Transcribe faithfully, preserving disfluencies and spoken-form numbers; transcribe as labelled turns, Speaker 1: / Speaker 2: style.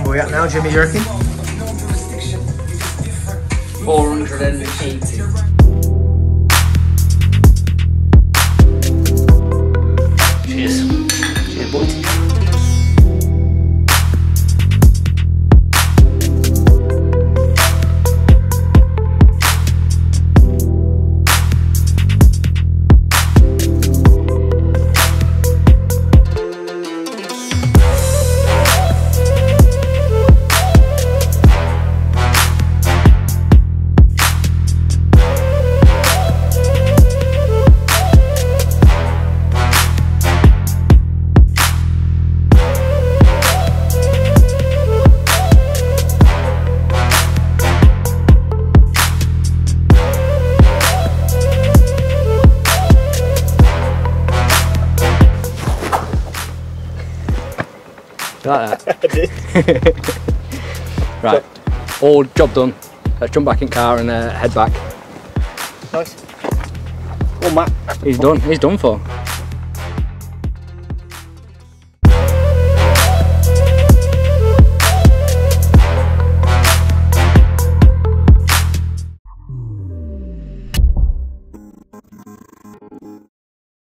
Speaker 1: Where are we at now, Jimmy, you reckon?
Speaker 2: four hundred eighty. Cheers.
Speaker 1: Cheers, boys.
Speaker 3: Like that?
Speaker 1: I did.
Speaker 3: Right, all job done. Let's jump back in car and uh, head back.
Speaker 1: Nice. Well, Matt.
Speaker 3: He's done, he's done for.